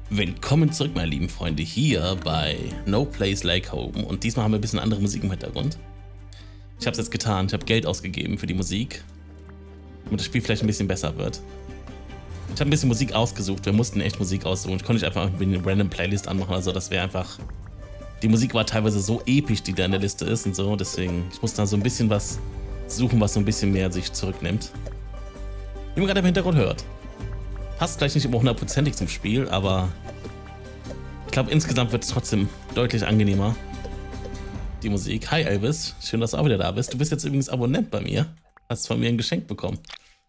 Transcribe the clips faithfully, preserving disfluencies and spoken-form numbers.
Willkommen zurück, meine lieben Freunde, hier bei No Place Like Home. Und diesmal haben wir ein bisschen andere Musik im Hintergrund. Ich habe es jetzt getan, ich habe Geld ausgegeben für die Musik, damit das Spiel vielleicht ein bisschen besser wird. Ich habe ein bisschen Musik ausgesucht, wir mussten echt Musik aussuchen. Ich konnte nicht einfach irgendwie eine random Playlist anmachen, also das wäre einfach... Die Musik war teilweise so episch, die da in der Liste ist und so, deswegen, ich musste da so ein bisschen was suchen, was so ein bisschen mehr sich zurücknimmt. Wie man gerade im Hintergrund hört. Passt vielleicht nicht immer hundertprozentig zum Spiel, aber ich glaube, insgesamt wird es trotzdem deutlich angenehmer. Die Musik. Hi Elvis, schön, dass du auch wieder da bist. Du bist jetzt übrigens Abonnent bei mir. Hast von mir ein Geschenk bekommen.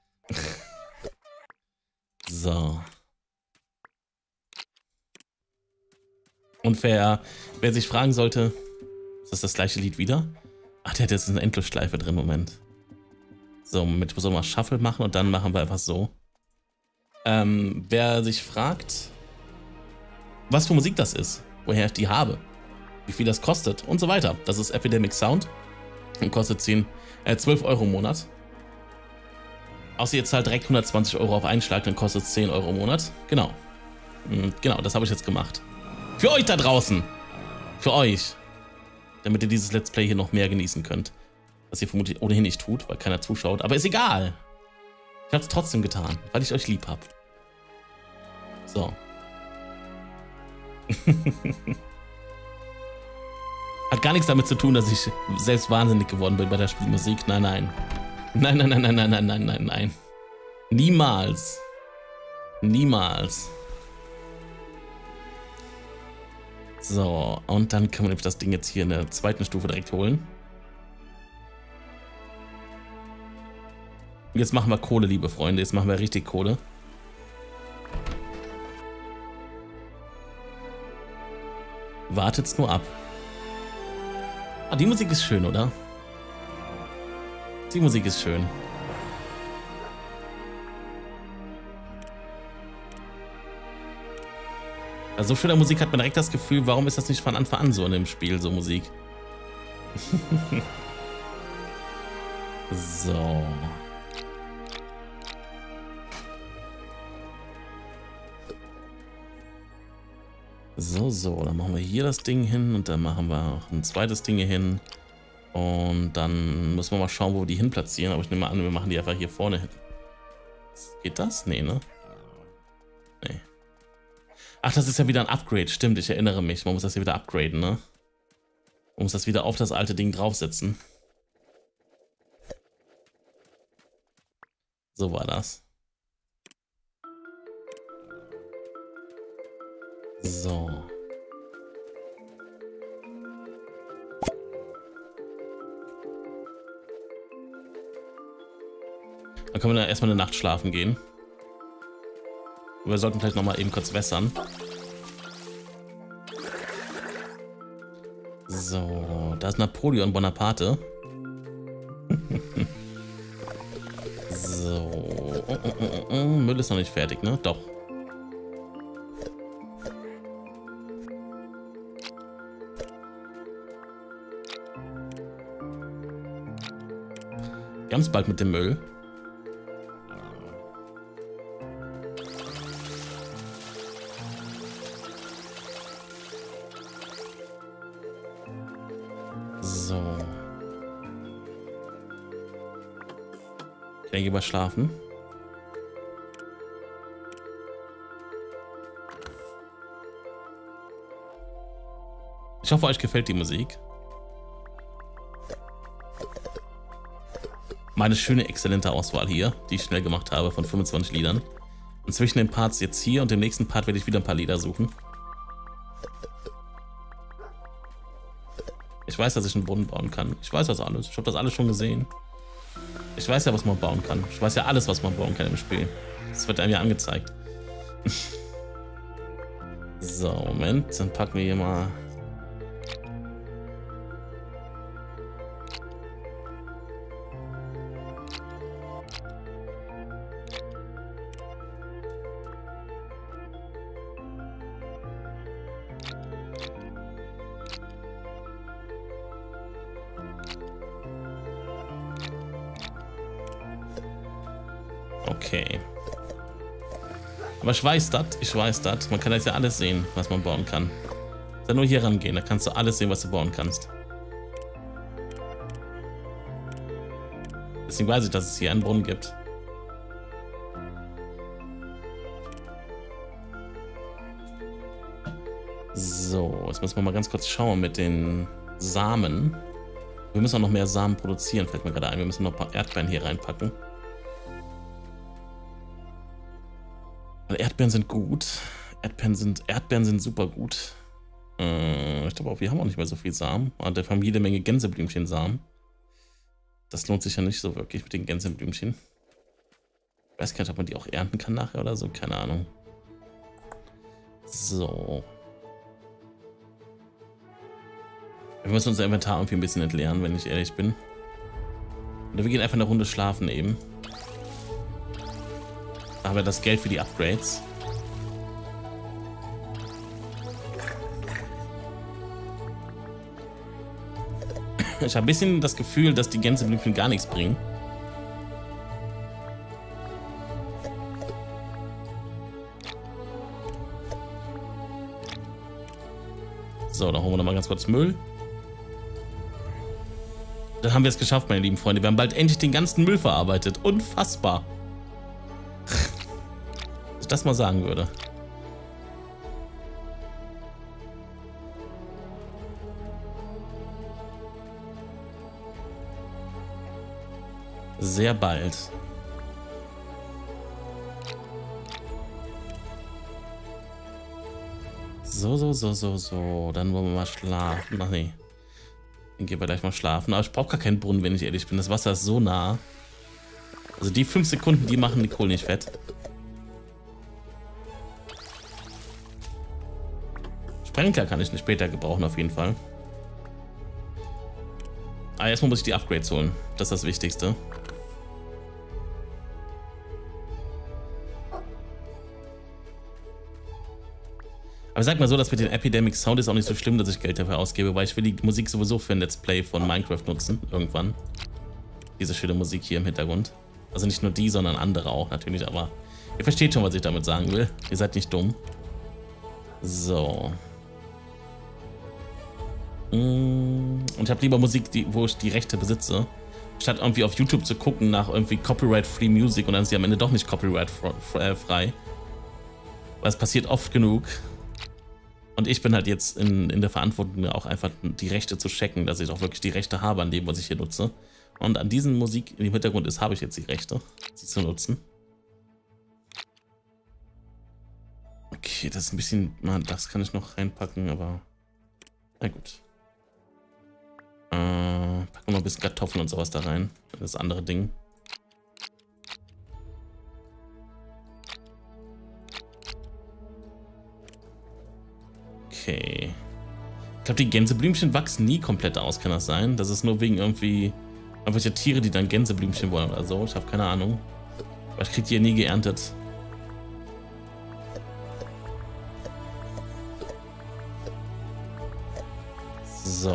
So. Und wer, wer sich fragen sollte, ist das das gleiche Lied wieder? Ach, der hat jetzt eine Endlosschleife drin, Moment. So, Moment, ich muss auch mal Shuffle machen und dann machen wir einfach so. Ähm, wer sich fragt, was für Musik das ist, woher ich die habe, wie viel das kostet und so weiter. Das ist Epidemic Sound und kostet zehn, äh, zwölf Euro im Monat. Außer ihr zahlt direkt hundertzwanzig Euro auf Einschlag, dann kostet es zehn Euro im Monat. Genau. Genau, das habe ich jetzt gemacht. Für euch da draußen. Für euch. Damit ihr dieses Let's Play hier noch mehr genießen könnt. Was ihr vermutlich ohnehin nicht tut, weil keiner zuschaut. Aber ist egal. Ich habe es trotzdem getan, weil ich euch lieb habe. So. Hat gar nichts damit zu tun, dass ich selbst wahnsinnig geworden bin bei der Spielmusik. Nein, nein. Nein, nein, nein, nein, nein, nein, nein, nein, nein. Niemals. Niemals. So, und dann können wir das Ding jetzt hier in der zweiten Stufe direkt holen. Jetzt machen wir Kohle, liebe Freunde. Jetzt machen wir richtig Kohle. Wartet's nur ab. Ah, die Musik ist schön, oder? Die Musik ist schön. Also so schöner Musik hat man direkt das Gefühl, warum ist das nicht von Anfang an so in dem Spiel, so Musik? So. So, so, dann machen wir hier das Ding hin und dann machen wir auch ein zweites Ding hier hin. Und dann müssen wir mal schauen, wo wir die hin platzieren. Aber ich nehme mal an, wir machen die einfach hier vorne hin. Geht das? Nee, ne? Nee. Ach, das ist ja wieder ein Upgrade. Stimmt, ich erinnere mich. Man muss das hier wieder upgraden, ne? Man muss das wieder auf das alte Ding draufsetzen. So war das. So. Dann können wir dann erstmal eine Nacht schlafen gehen. Wir sollten vielleicht noch mal eben kurz wässern. So, da ist Napoleon Bonaparte. So. Oh, oh, oh, oh. Müll ist noch nicht fertig, ne? Doch. Wir haben es bald mit dem Müll. So. Ich denke, mal schlafen. Ich hoffe, euch gefällt die Musik. Meine schöne, exzellente Auswahl hier, die ich schnell gemacht habe von fünfundzwanzig Liedern. Und zwischen den Parts jetzt hier und dem nächsten Part werde ich wieder ein paar Lieder suchen. Ich weiß, dass ich einen Brunnen bauen kann. Ich weiß das alles. Ich habe das alles schon gesehen. Ich weiß ja, was man bauen kann. Ich weiß ja alles, was man bauen kann im Spiel. Das wird einem ja angezeigt. So, Moment. Dann packen wir hier mal... Okay. Aber ich weiß das, ich weiß das. Man kann jetzt ja alles sehen, was man bauen kann. Dann nur hier rangehen, da kannst du alles sehen, was du bauen kannst. Deswegen weiß ich, dass es hier einen Brunnen gibt. So, jetzt müssen wir mal ganz kurz schauen mit den Samen. Wir müssen auch noch mehr Samen produzieren, fällt mir gerade ein. Wir müssen noch ein paar Erdbeeren hier reinpacken. Weil Erdbeeren sind gut. Erdbeeren sind, Erdbeeren sind super gut. Äh, ich glaube auch, wir haben auch nicht mehr so viel Samen. Und wir haben jede Menge Gänseblümchen-Samen. Das lohnt sich ja nicht so wirklich mit den Gänseblümchen. Ich weiß gar nicht, ob man die auch ernten kann nachher oder so. Keine Ahnung. So. Wir müssen unser Inventar irgendwie ein bisschen entleeren, wenn ich ehrlich bin. Oder wir gehen einfach eine Runde schlafen eben. Da haben wir das Geld für die Upgrades. Ich habe ein bisschen das Gefühl, dass die Gänseblümchen gar nichts bringen. So, dann holen wir noch mal ganz kurz Müll. Dann haben wir es geschafft, meine lieben Freunde. Wir haben bald endlich den ganzen Müll verarbeitet. Unfassbar. Wenn ich das mal sagen würde. Sehr bald. So, so, so, so, so. Dann wollen wir mal schlafen. Ach nee. Dann gehen wir gleich mal schlafen. Aber ich brauche gar keinen Brunnen, wenn ich ehrlich bin. Das Wasser ist so nah. Also die fünf Sekunden, die machen die Kohle nicht fett. Sprenkler kann ich nicht später gebrauchen, auf jeden Fall. Aber erstmal muss ich die Upgrades holen. Das ist das Wichtigste. Aber sag mal so, dass mit dem Epidemic Sound ist auch nicht so schlimm, dass ich Geld dafür ausgebe, weil ich will die Musik sowieso für ein Let's Play von Minecraft nutzen, irgendwann. Diese schöne Musik hier im Hintergrund. Also nicht nur die, sondern andere auch natürlich, aber ihr versteht schon, was ich damit sagen will. Ihr seid nicht dumm. So. Und ich habe lieber Musik, die, wo ich die Rechte besitze, statt irgendwie auf YouTube zu gucken nach irgendwie Copyright-Free Music und dann ist sie am Ende doch nicht Copyright-frei. Weil es passiert oft genug. Und ich bin halt jetzt in, in der Verantwortung, auch einfach die Rechte zu checken, dass ich auch wirklich die Rechte habe an dem, was ich hier nutze. Und an diesen Musik, die im Hintergrund ist, habe ich jetzt die Rechte, sie zu nutzen. Okay, das ist ein bisschen, man, das kann ich noch reinpacken, aber na gut. Äh, packen wir noch ein bisschen Kartoffeln und sowas da rein. Das andere Ding. Okay. Ich glaube, die Gänseblümchen wachsen nie komplett aus, kann das sein? Das ist nur wegen irgendwie irgendwelche Tiere, die dann Gänseblümchen wollen oder so. Ich habe keine Ahnung. Aber ich kriege die ja nie geerntet. So.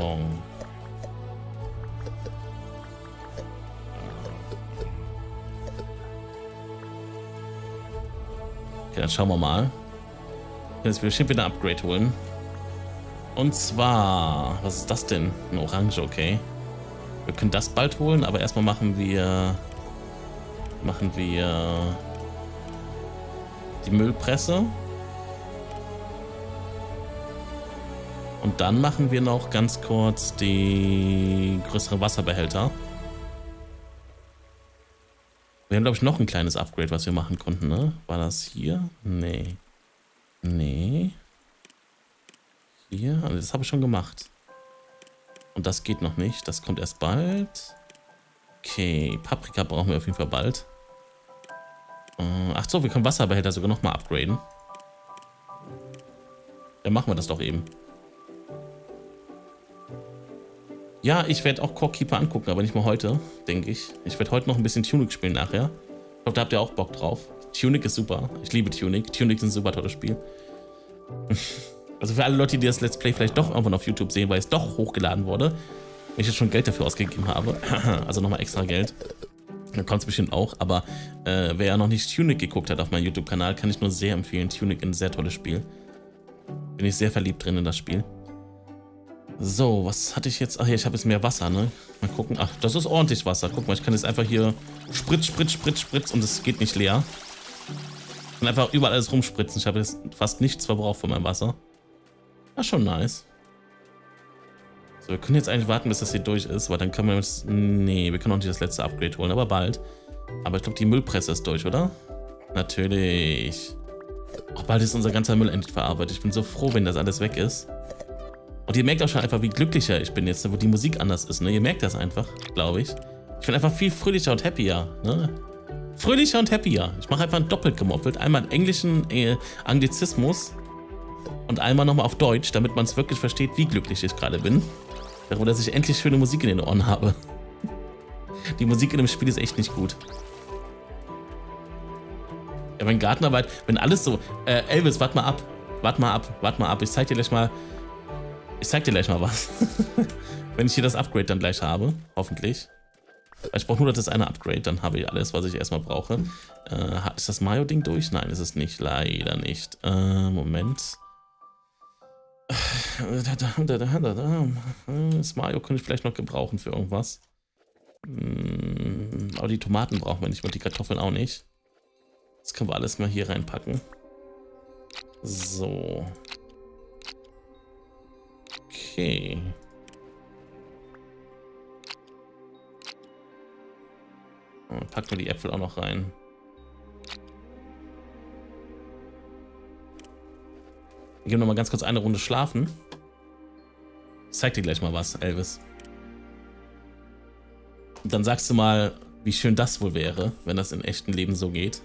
Okay, dann schauen wir mal. Jetzt will ich wieder ein Upgrade holen. Und zwar, was ist das denn? Ein Orange, okay. Wir können das bald holen, aber erstmal machen wir machen wir die Müllpresse. Und dann machen wir noch ganz kurz die größeren Wasserbehälter. Wir haben, glaube ich, noch ein kleines Upgrade, was wir machen konnten, ne? War das hier? Nee. Nee. Hier? Also das habe ich schon gemacht. Und das geht noch nicht. Das kommt erst bald. Okay, Paprika brauchen wir auf jeden Fall bald. Ach so, wir können Wasserbehälter sogar nochmal upgraden. Dann machen wir das doch eben. Ja, ich werde auch Core Keeper angucken, aber nicht mal heute, denke ich. Ich werde heute noch ein bisschen Tunic spielen nachher. Ich glaube, da habt ihr auch Bock drauf. Tunic ist super. Ich liebe Tunic. Tunic ist ein super tolles Spiel. Also für alle Leute, die das Let's Play vielleicht doch irgendwann auf YouTube sehen, weil es doch hochgeladen wurde, wenn ich jetzt schon Geld dafür ausgegeben habe. Also nochmal extra Geld. Da kommt es bestimmt auch, aber äh, wer ja noch nicht Tunic geguckt hat auf meinem YouTube-Kanal, kann ich nur sehr empfehlen. Tunic ist ein sehr tolles Spiel. Bin ich sehr verliebt drin in das Spiel. So, was hatte ich jetzt? Ach ja, ich habe jetzt mehr Wasser, ne? Mal gucken. Ach, das ist ordentlich Wasser. Guck mal, ich kann jetzt einfach hier spritz, spritz, spritz, spritz und es geht nicht leer. Ich kann einfach überall alles rumspritzen. Ich habe jetzt fast nichts verbraucht von meinem Wasser. Das ist schon nice. So, wir können jetzt eigentlich warten, bis das hier durch ist, weil dann können wir jetzt... Nee, wir können auch nicht das letzte Upgrade holen, aber bald. Aber ich glaube, die Müllpresse ist durch, oder? Natürlich. Auch bald ist unser ganzer Müll endlich verarbeitet. Ich bin so froh, wenn das alles weg ist. Und ihr merkt auch schon einfach, wie glücklicher ich bin jetzt, wo die Musik anders ist, ne? Ihr merkt das einfach, glaube ich. Ich bin einfach viel fröhlicher und happier, ne? Fröhlicher und happier. Ich mache einfach doppelt gemoppelt. Einmal einen englischen äh, Anglizismus und einmal nochmal auf Deutsch, damit man es wirklich versteht, wie glücklich ich gerade bin. Darüber, dass ich endlich schöne Musik in den Ohren habe. Die Musik in dem Spiel ist echt nicht gut. Ja, wenn Gartenarbeit, wenn alles so... Äh, Elvis, warte mal ab. Warte mal ab, warte mal ab. Ich zeig dir gleich mal... Ich zeig dir gleich mal was. Wenn ich hier das Upgrade dann gleich habe, hoffentlich. Ich brauche nur das eine Upgrade, dann habe ich alles, was ich erstmal brauche. Äh, ist das Mayo-Ding durch? Nein, ist es nicht. Leider nicht. Äh, Moment. Das Mayo könnte ich vielleicht noch gebrauchen für irgendwas. Aber die Tomaten brauchen wir nicht und die Kartoffeln auch nicht. Das können wir alles mal hier reinpacken. So. Okay. Packen wir die Äpfel auch noch rein. Wir gehen noch mal ganz kurz eine Runde schlafen. Ich zeig dir gleich mal was, Elvis. Und dann sagst du mal, wie schön das wohl wäre, wenn das im echten Leben so geht.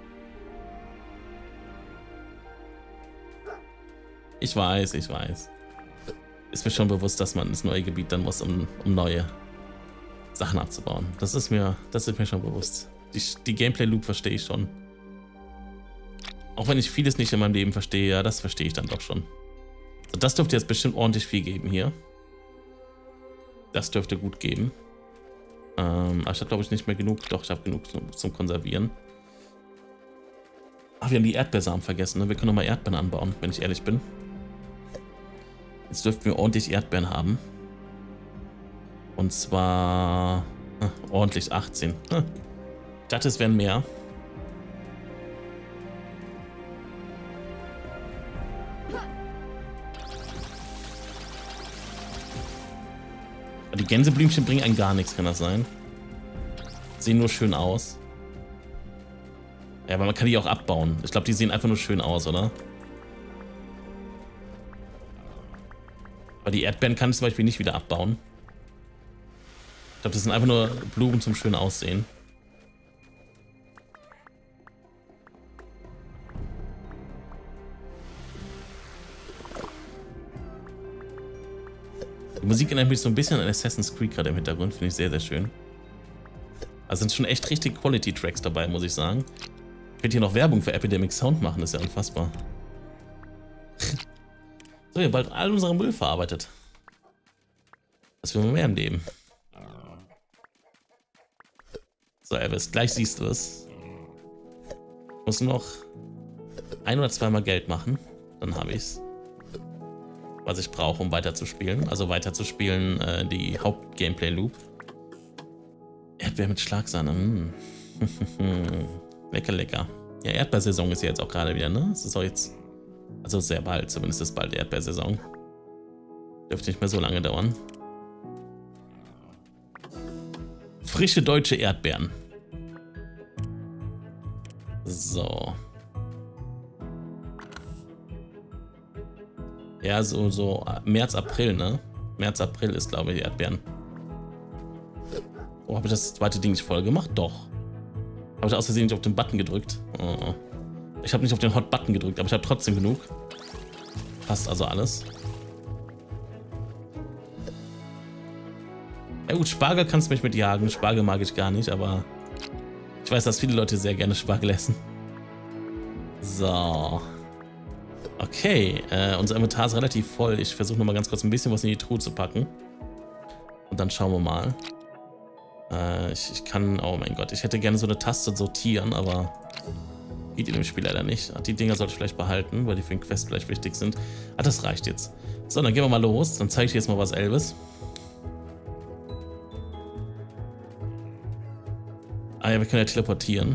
Ich weiß, ich weiß. Ist mir schon bewusst, dass man ins neue Gebiet dann muss, um, um neue Sachen abzubauen. Das ist mir, das ist mir schon bewusst. Die, die Gameplay-Loop verstehe ich schon. Auch wenn ich vieles nicht in meinem Leben verstehe, ja, das verstehe ich dann doch schon. So, das dürfte jetzt bestimmt ordentlich viel geben hier. Das dürfte gut geben. Ähm, aber ich habe, glaube ich, nicht mehr genug. Doch, ich habe genug zum, zum Konservieren. Ach, wir haben die Erdbeersamen vergessen. Ne? Wir können nochmal Erdbeeren anbauen, wenn ich ehrlich bin. Jetzt dürften wir ordentlich Erdbeeren haben. Und zwar äh, ordentlich achtzehn. Hm. Ich dachte, es wären mehr. Die Gänseblümchen bringen einen gar nichts, kann das sein? Sehen nur schön aus. Ja, aber man kann die auch abbauen. Ich glaube, die sehen einfach nur schön aus, oder? Aber die Erdbeeren kann ich zum Beispiel nicht wieder abbauen. Ich glaube, das sind einfach nur Blumen zum schönen Aussehen. Die Musik erinnert mich so ein bisschen an Assassin's Creed gerade im Hintergrund, finde ich sehr, sehr schön. Also sind schon echt richtig Quality-Tracks dabei, muss ich sagen. Ich werde hier noch Werbung für Epidemic Sound machen, das ist ja unfassbar. So, wir haben bald all unseren Müll verarbeitet. Das will man mehr im Leben. So, Elvis, gleich siehst du es. Ich muss nur noch ein oder zweimal Geld machen, dann habe ich es. Was ich brauche, um weiterzuspielen. Also weiterzuspielen, äh, die Haupt-Gameplay-Loop. Erdbeer mit Schlagsahne. Mm. Lecker, lecker. Ja, Erdbeersaison ist ja jetzt auch gerade wieder, ne? Es ist auch jetzt, also sehr bald, zumindest ist bald Erdbeersaison. Dürfte nicht mehr so lange dauern. Frische deutsche Erdbeeren. So. Ja, so, so März, April, ne? März, April ist, glaube ich, Erdbeeren. Oh, habe ich das zweite Ding nicht voll gemacht? Doch. Habe ich aus Versehen nicht auf den Button gedrückt? Oh. Ich habe nicht auf den Hot-Button gedrückt, aber ich habe trotzdem genug. Passt also alles. Ja gut, Spargel kannst du mich mit jagen. Spargel mag ich gar nicht, aber ich weiß, dass viele Leute sehr gerne Spargel essen. So. Okay, äh, unser Inventar ist relativ voll. Ich versuche nochmal ganz kurz ein bisschen was in die Truhe zu packen. Und dann schauen wir mal. Äh, ich, ich kann, oh mein Gott, ich hätte gerne so eine Taste sortieren, aber geht in dem Spiel leider nicht. Die Dinger sollte ich vielleicht behalten, weil die für den Quest vielleicht wichtig sind. Ah, das reicht jetzt. So, dann gehen wir mal los. Dann zeige ich dir jetzt mal was, Elvis. Ah ja, wir können ja teleportieren.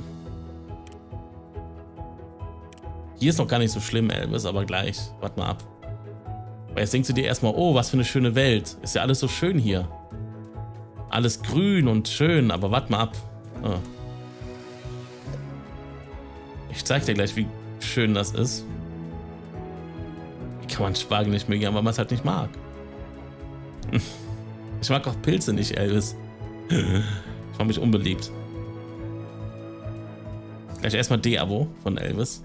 Hier ist noch gar nicht so schlimm, Elvis, aber gleich. Warte mal ab. Weil jetzt denkst du dir erstmal, oh, was für eine schöne Welt. Ist ja alles so schön hier. Alles grün und schön, aber warte mal ab. Oh. Ich zeig dir gleich, wie schön das ist. Wie kann man Spargel nicht mögen, weil man es halt nicht mag. Ich mag auch Pilze nicht, Elvis. Ich mache mich unbeliebt. Gleich erstmal D-Abo von Elvis.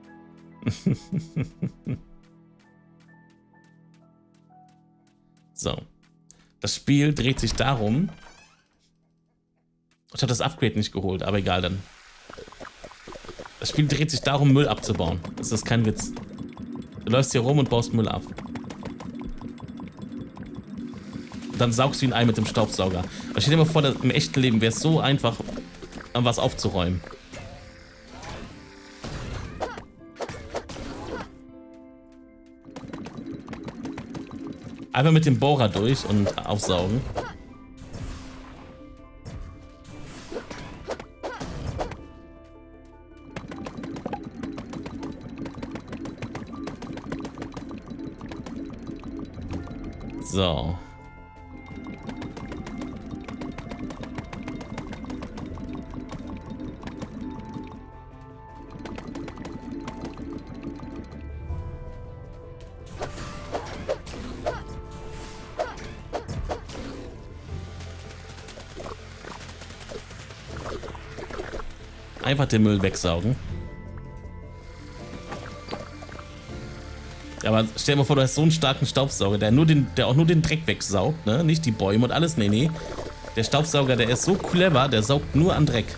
So. Das Spiel dreht sich darum. Ich habe das Upgrade nicht geholt, aber egal dann. Das Spiel dreht sich darum, Müll abzubauen. Das ist kein Witz. Du läufst hier rum und baust Müll ab. Und dann saugst du ihn ein mit dem Staubsauger. Aber stell dir mal vor, dass im echten Leben wäre es so einfach, was aufzuräumen. Einfach mit dem Bohrer durch und aufsaugen. So. Einfach den Müll wegsaugen. Ja, aber stell dir mal vor, du hast so einen starken Staubsauger, der, nur den, der auch nur den Dreck wegsaugt, ne? Nicht die Bäume und alles, nee, nee. Der Staubsauger, der ist so clever, der saugt nur an Dreck.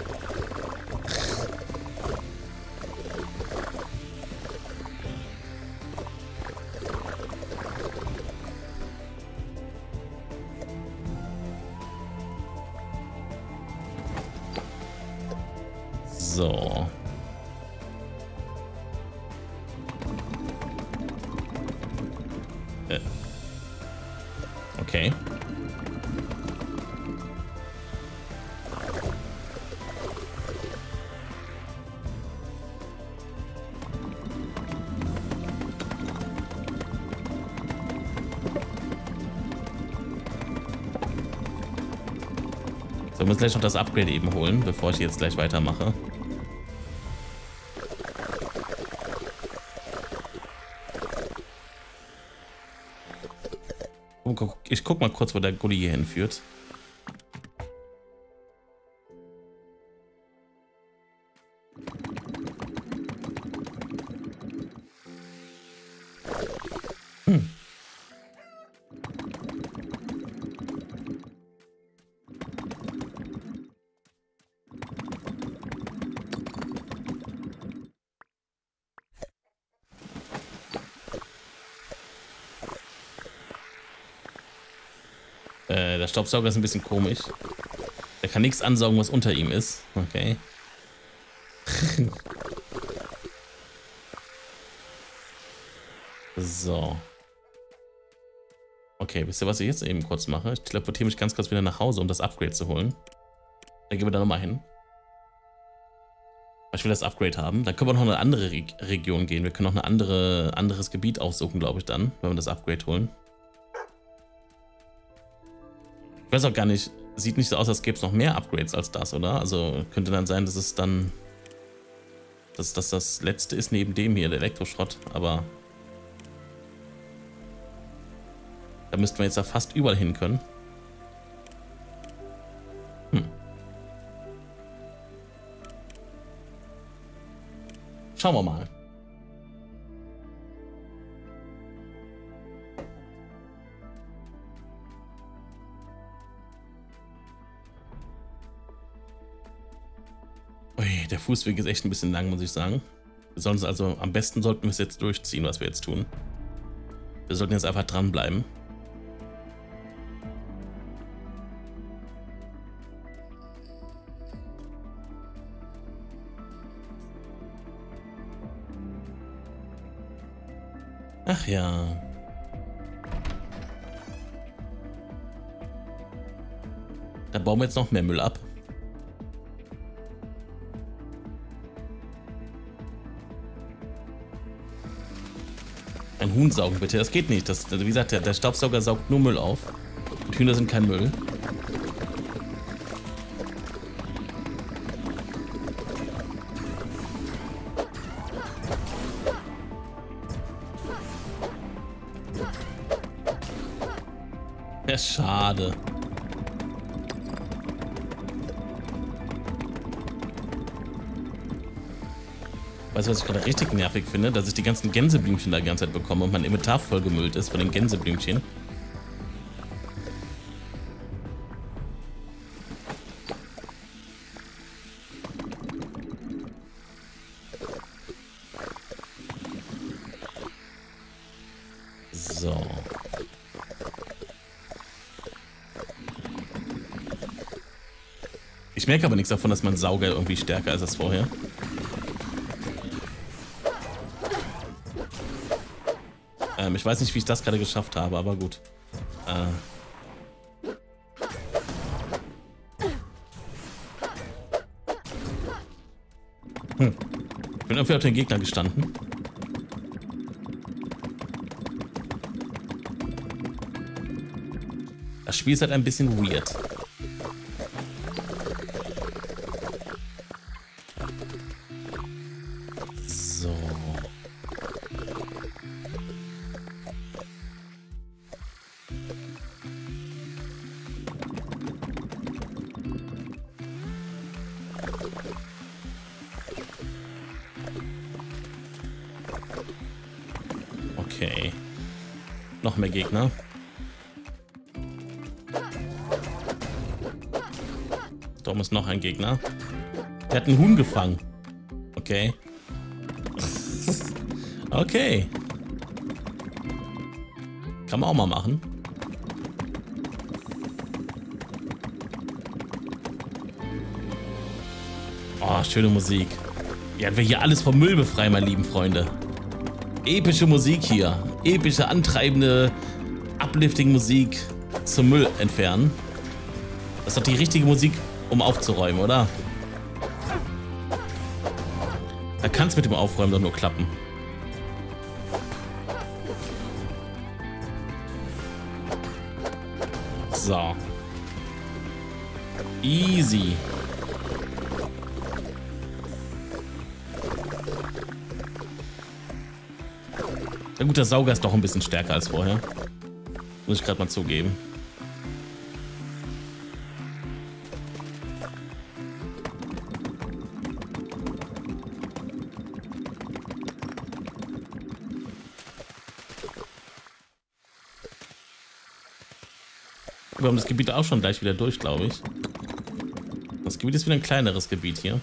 So. Äh. Okay. So, wir müssen gleich noch das Upgrade eben holen, bevor ich jetzt gleich weitermache. Ich guck mal kurz, wo der Gully hier hinführt. Hm. Der Staubsauger ist ein bisschen komisch. Der kann nichts ansaugen, was unter ihm ist. Okay. So. Okay, wisst ihr, was ich jetzt eben kurz mache? Ich teleportiere mich ganz kurz wieder nach Hause, um das Upgrade zu holen. Dann gehen wir da nochmal hin. Ich will das Upgrade haben. Dann können wir noch in eine andere Re Region gehen. Wir können noch ein andere, anderes Gebiet aussuchen, glaube ich, dann, wenn wir das Upgrade holen. Ich weiß auch gar nicht, sieht nicht so aus, als gäbe es noch mehr Upgrades als das, oder? Also könnte dann sein, dass es dann, dass das das letzte ist neben dem hier, der Elektroschrott, aber da müssten wir jetzt ja fast überall hin können. Hm. Schauen wir mal. Ui, der Fußweg ist echt ein bisschen lang, muss ich sagen. Wir sollen es also, am besten sollten wir es jetzt durchziehen, was wir jetzt tun. Wir sollten jetzt einfach dranbleiben. Ach ja. Da bauen wir jetzt noch mehr Müll ab. Ein Huhn saugen bitte, das geht nicht. Das, wie gesagt, der, der Staubsauger saugt nur Müll auf. Und Hühner sind kein Müll. Ja, schade. Weißt du, was ich gerade richtig nervig finde? Dass ich die ganzen Gänseblümchen da die ganze Zeit bekomme und mein Inventar vollgemüllt ist von den Gänseblümchen. So. Ich merke aber nichts davon, dass mein Sauger irgendwie stärker ist als vorher. Ähm, ich weiß nicht, wie ich das gerade geschafft habe, aber gut. Äh. Hm. Ich bin irgendwie auf den Gegner gestanden. Das Spiel ist halt ein bisschen weird. So. Okay. Noch mehr Gegner. Da oben ist noch ein Gegner. Der hat einen Huhn gefangen. Okay. Okay. Kann man auch mal machen. Oh, schöne Musik. Ja, wir hier alles vom Müll befreien, meine lieben Freunde. Epische Musik hier. Epische, antreibende, uplifting Musik zum Müll entfernen. Das ist doch die richtige Musik, um aufzuräumen, oder? Da kann es mit dem Aufräumen doch nur klappen. So. Easy. Na gut, der Sauger ist doch ein bisschen stärker als vorher. Muss ich gerade mal zugeben. Wir haben das Gebiet auch schon gleich wieder durch, glaube ich. Das Gebiet ist wieder ein kleineres Gebiet hier.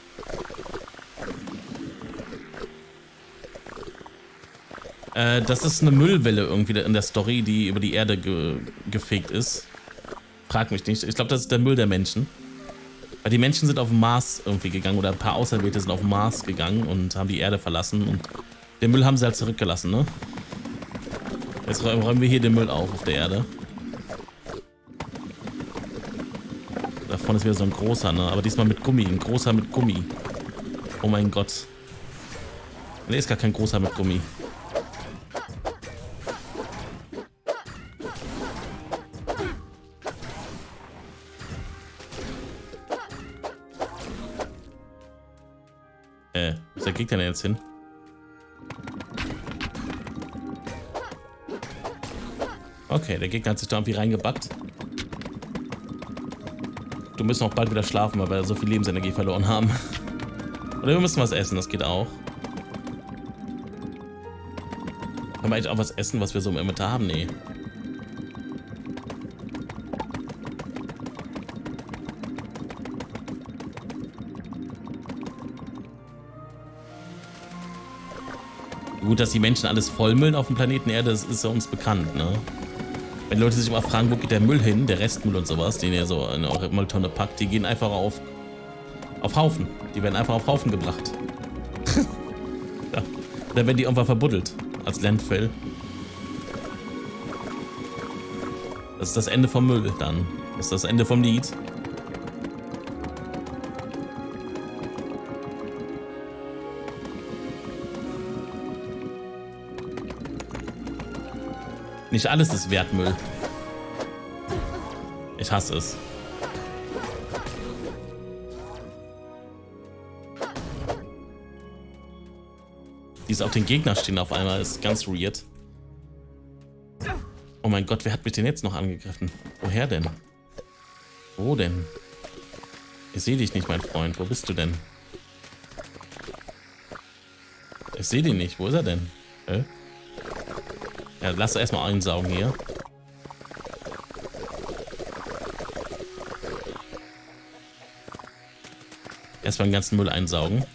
Äh, das ist eine Müllwelle irgendwie in der Story, die über die Erde ge gefegt ist. Frag mich nicht. Ich glaube, das ist der Müll der Menschen. Weil die Menschen sind auf den Mars irgendwie gegangen oder ein paar Auserwählte sind auf den Mars gegangen und haben die Erde verlassen. Und den Müll haben sie halt zurückgelassen, ne? Jetzt räumen wir hier den Müll auf auf der Erde. Da vorne ist wieder so ein großer, ne? Aber diesmal mit Gummi. Ein großer mit Gummi. Oh mein Gott. Ne, ist gar kein großer mit Gummi. Äh, wo ist der Gegner denn jetzt hin? Okay, der Gegner hat sich da irgendwie reingebackt. Du müssen auch bald wieder schlafen, weil wir so viel Lebensenergie verloren haben. Oder wir müssen was essen, das geht auch. Können wir eigentlich auch was essen, was wir so im Inventar haben? Nee. Gut, dass die Menschen alles vollmüllen auf dem Planeten Erde, das ist ja uns bekannt, ne? Wenn Leute sich immer fragen, wo geht der Müll hin, der Restmüll und sowas, den ihr so in eure Mülltonne packt, die gehen einfach auf, auf Haufen. Die werden einfach auf Haufen gebracht. Ja. Dann werden die irgendwann verbuddelt. als Landfill. Das ist das Ende vom Müll dann. Das ist das Ende vom Lied. Nicht alles ist Wertmüll. Ich hasse es. Dies auf den Gegner stehen auf einmal ist ganz weird. Oh mein Gott, wer hat mich denn jetzt noch angegriffen? Woher denn? Wo denn? Ich sehe dich nicht, mein Freund. Wo bist du denn? Ich sehe dich nicht. Wo ist er denn? Hä? Ja, lass erstmal einsaugen hier. Erstmal den ganzen Müll einsaugen.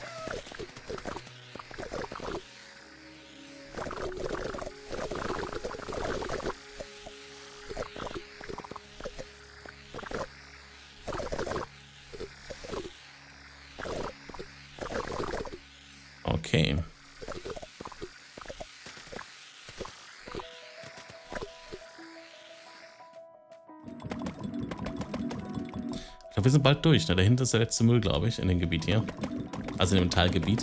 Okay. Ich glaube, wir sind bald durch. Ne? Dahinter ist der letzte Müll, glaube ich, in dem Gebiet hier. Also in dem Teilgebiet.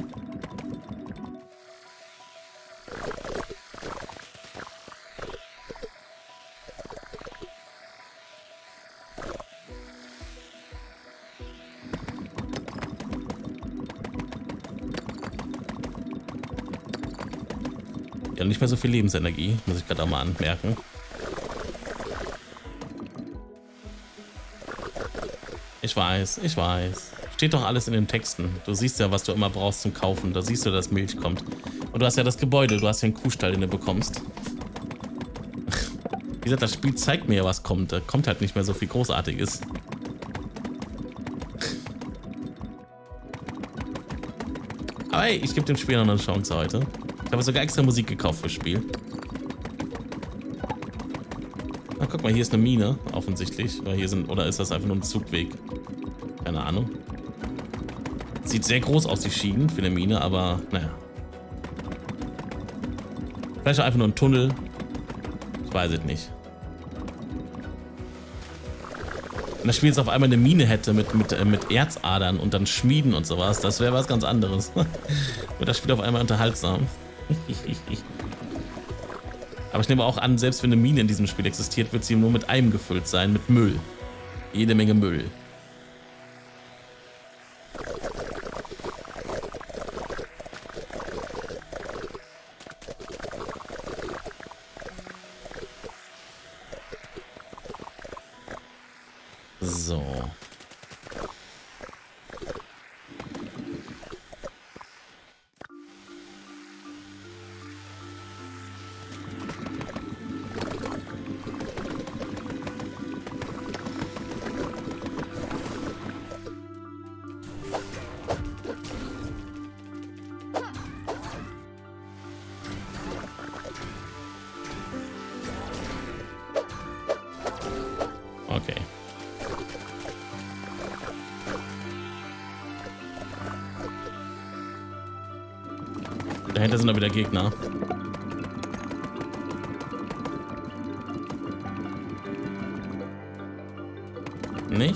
Ja, nicht mehr so viel Lebensenergie, muss ich gerade auch mal anmerken. Ich weiß, ich weiß. Steht doch alles in den Texten. Du siehst ja, was du immer brauchst zum Kaufen. Da siehst du, dass Milch kommt. Und du hast ja das Gebäude, du hast ja einen Kuhstall, den du bekommst. Wie gesagt, das Spiel zeigt mir ja, was kommt. Da kommt halt nicht mehr so viel Großartiges. Aber hey, ich gebe dem Spiel noch eine Chance heute. Ich habe sogar extra Musik gekauft fürs Spiel. Na, guck mal, hier ist eine Mine, offensichtlich. Oder, hier sind, oder ist das einfach nur ein Zugweg? Keine Ahnung. Sieht sehr groß aus, die Schienen für eine Mine, aber naja. Vielleicht auch einfach nur ein Tunnel. Ich weiß es nicht. Wenn das Spiel jetzt auf einmal eine Mine hätte mit, mit, äh, mit Erzadern und dann Schmieden und sowas, das wäre was ganz anderes. Wird das Spiel auf einmal unterhaltsam. Aber ich nehme auch an, selbst wenn eine Mine in diesem Spiel existiert, wird sie nur mit einem gefüllt sein, mit Müll. Jede Menge Müll. So. Okay. Dahinter sind da wieder Gegner. Nicht?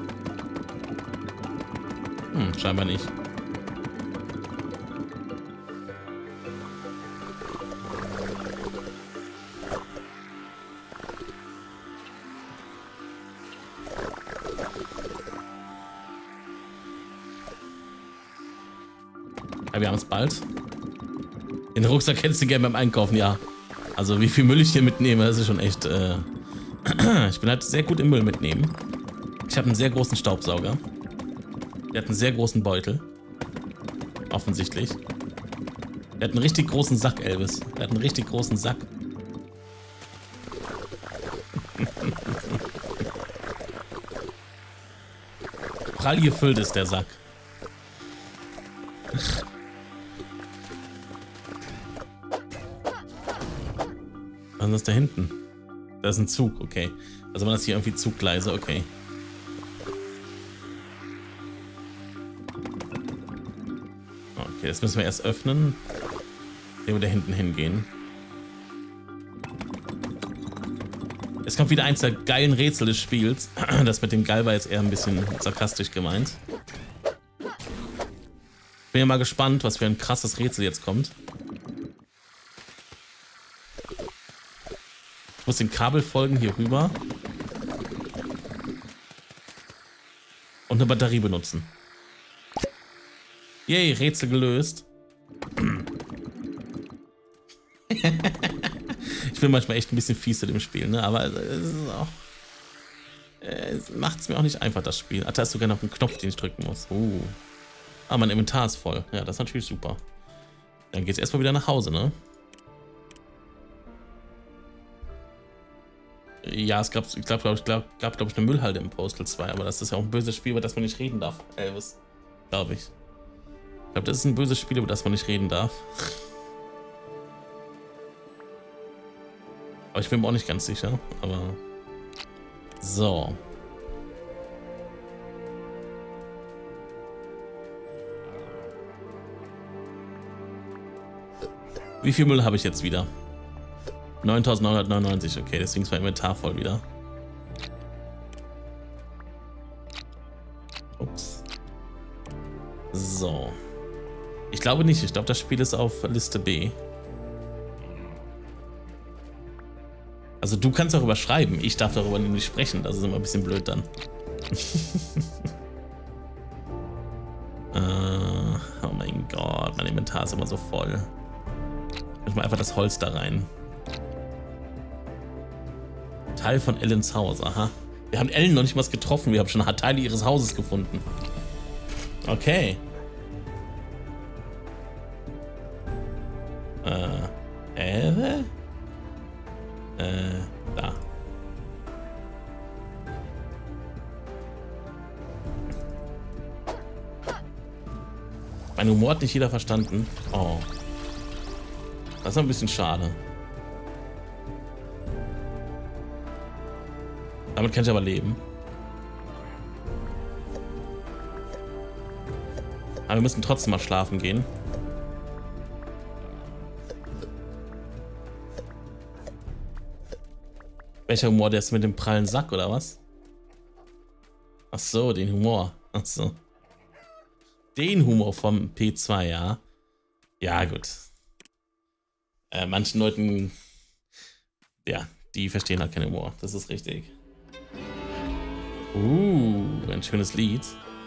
Hm, scheinbar nicht. Ja, wir haben es bald. Den Rucksack hättest du gerne beim Einkaufen, ja. Also wie viel Müll ich hier mitnehme, das ist schon echt... Äh ich bin halt sehr gut im Müll mitnehmen. Ich habe einen sehr großen Staubsauger. Der hat einen sehr großen Beutel. Offensichtlich. Der hat einen richtig großen Sack, Elvis. Der hat einen richtig großen Sack. Prall gefüllt ist der Sack. Was ist das da hinten? Da ist ein Zug, okay. Also waren das hier irgendwie Zuggleise, okay. Okay, das müssen wir erst öffnen. Den wir da hinten hingehen. Es kommt wieder eins der geilen Rätsel des Spiels. Das mit dem Geil war jetzt eher ein bisschen sarkastisch gemeint. Bin ja mal gespannt, was für ein krasses Rätsel jetzt kommt. Ich muss den Kabel folgen hier rüber. Und eine Batterie benutzen. Yay, Rätsel gelöst. Ich bin manchmal echt ein bisschen fies in dem Spiel, ne? Aber es ist auch. Es macht es mir auch nicht einfach, das Spiel. Ach, da ist sogar noch ein Knopf, den ich drücken muss. Uh. Ah, mein Inventar ist voll. Ja, das ist natürlich super. Dann geht's erstmal wieder nach Hause, ne? Ja, es gab, ich glaube, glaub, ich, glaub, gab, glaube ich, eine Müllhalde im Postal zwei, aber das ist ja auch ein böses Spiel, über das man nicht reden darf. Elvis. Glaube ich. Ich glaube, das ist ein böses Spiel, über das man nicht reden darf. Aber ich bin mir auch nicht ganz sicher, aber... So. Wie viel Müll habe ich jetzt wieder? neuntausendneunhundertneunundneunzig, okay, deswegen ist mein Inventar voll wieder. Ups. So. Ich glaube nicht, ich glaube, das Spiel ist auf Liste B. Also du kannst darüber schreiben, ich darf darüber nicht sprechen, das ist immer ein bisschen blöd dann. uh, oh mein Gott, mein Inventar ist immer so voll. Ich mal einfach das Holz da rein. Teil von Ellens Haus, aha. Wir haben Ellen noch nicht mal getroffen, wir haben schon Teile ihres Hauses gefunden. Okay. Äh, äh, äh, da. Mein Humor hat nicht jeder verstanden. Oh. Das ist ein bisschen schade. Damit kann ich aber leben. Aber wir müssen trotzdem mal schlafen gehen. Welcher Humor? Der ist mit dem prallen Sack, oder was? Ach so, den Humor. Ach so. Den Humor vom P zwei, ja. Ja, gut. Äh, manchen Leuten, ja, die verstehen halt keinen Humor. Das ist richtig. Uh, ein schönes Lied.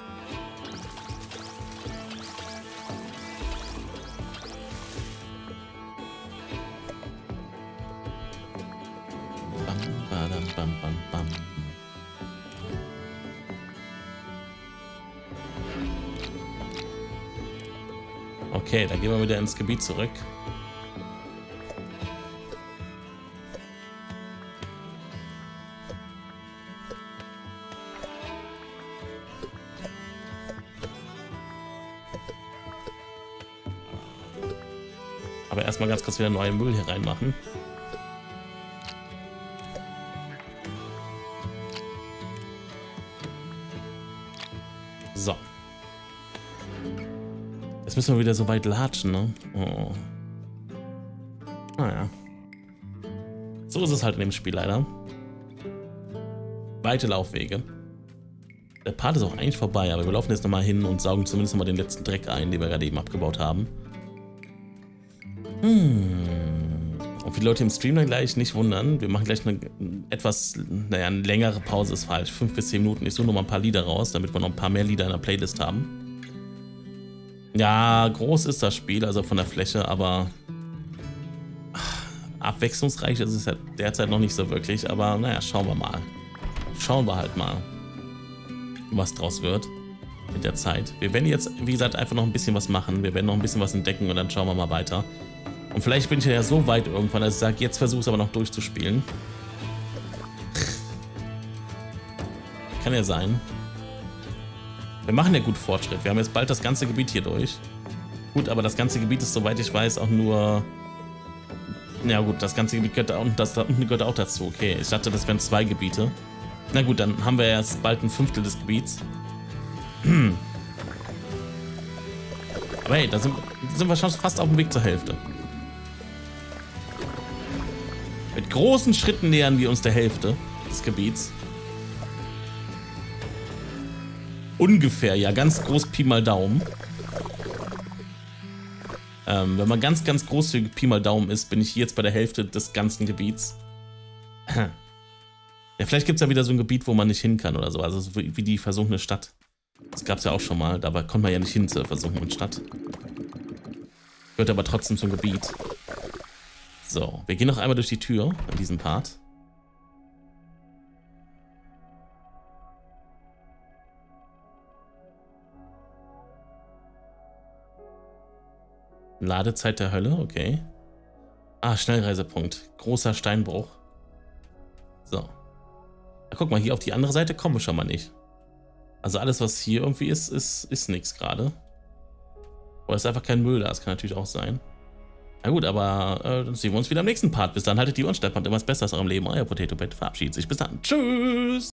Bam, badam, bam, bam, bam. Okay, dann gehen wir wieder ins Gebiet zurück. Aber erstmal ganz kurz wieder neuen Müll hier reinmachen. So. Jetzt müssen wir wieder so weit latschen, ne? Oh. Naja. So ist es halt in dem Spiel leider. Weite Laufwege. Der Part ist auch eigentlich vorbei, aber wir laufen jetzt nochmal hin und saugen zumindest nochmal den letzten Dreck ein, den wir gerade eben abgebaut haben. Hm. Und viele Leute im Stream dann gleich nicht wundern. Wir machen gleich eine etwas, naja, eine längere Pause ist falsch. Fünf bis zehn Minuten. Ich suche noch mal ein paar Lieder raus, damit wir noch ein paar mehr Lieder in der Playlist haben. Ja, groß ist das Spiel, also von der Fläche, aber abwechslungsreich ist es ja derzeit noch nicht so wirklich. Aber naja, schauen wir mal. Schauen wir halt mal, was draus wird mit der Zeit. Wir werden jetzt, wie gesagt, einfach noch ein bisschen was machen. Wir werden noch ein bisschen was entdecken und dann schauen wir mal weiter. Und vielleicht bin ich ja so weit irgendwann, dass ich sage, jetzt versuche ich es aber noch durchzuspielen. Kann ja sein. Wir machen ja gut Fortschritt. Wir haben jetzt bald das ganze Gebiet hier durch. Gut, aber das ganze Gebiet ist, soweit ich weiß, auch nur... Ja gut, das ganze Gebiet gehört, auch, das da unten gehört auch dazu. Okay, ich dachte, das wären zwei Gebiete. Na gut, dann haben wir erst bald ein Fünftel des Gebiets. Aber hey, da sind, sind wir schon fast auf dem Weg zur Hälfte. großen Schritten nähern wir uns der Hälfte des Gebiets. Ungefähr, ja, ganz groß Pi mal Daumen. Ähm, wenn man ganz, ganz großzügig Pi mal Daumen ist, bin ich jetzt bei der Hälfte des ganzen Gebiets. Ja, vielleicht gibt es ja wieder so ein Gebiet, wo man nicht hin kann oder so. Also wie die versunkene Stadt. Das gab es ja auch schon mal. Dabei konnte man ja nicht hin zur versunkenen Stadt. Gehört aber trotzdem zum Gebiet. So, wir gehen noch einmal durch die Tür in diesem Part. Ladezeit der Hölle, okay. Ah, Schnellreisepunkt. Großer Steinbruch. So. Ja, guck mal, hier auf die andere Seite kommen wir schon mal nicht. Also alles, was hier irgendwie ist, ist, ist nichts gerade. Oder ist einfach kein Müll da, das kann natürlich auch sein. Na gut, aber äh, dann sehen wir uns wieder im nächsten Part. Bis dann haltet die Ohren steif und immer das Beste aus eurem Leben. Euer Potato Pet verabschiedet sich. Bis dann. Tschüss.